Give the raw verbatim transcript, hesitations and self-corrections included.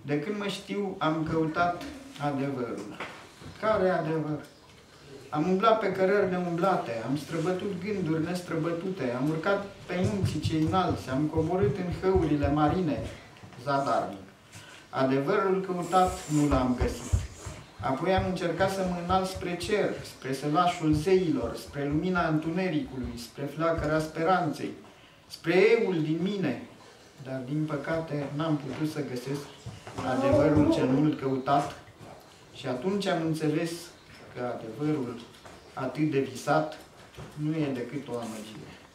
De când mă știu, am căutat adevărul. Care adevăr? Am umblat pe cărări neumblate, am străbătut gânduri nestrăbătute, am urcat pe munții cei înalți, am coborât în hăurile marine, zadarnic. Adevărul căutat nu l-am găsit. Apoi am încercat să mă înalt spre cer, spre sălașul zeilor, spre lumina întunericului, spre flacăra speranței, spre eul din mine, dar din păcate n-am putut să găsesc adevărul cel mult căutat și atunci am înțeles că adevărul atât de visat nu e decât o amăgire.